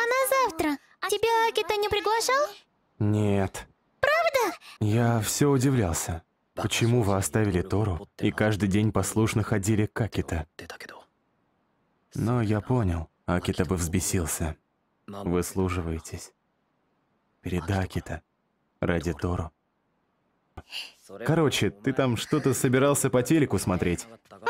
на завтра. Тебя Акита не приглашал? Нет. Правда? Я все удивлялся. Почему вы оставили Тору и каждый день послушно ходили к Акита? Но я понял, Акита бы взбесился. Выслуживаетесь. Перед Акита. Ради Тору. Короче, ты там что-то собирался по телеку смотреть.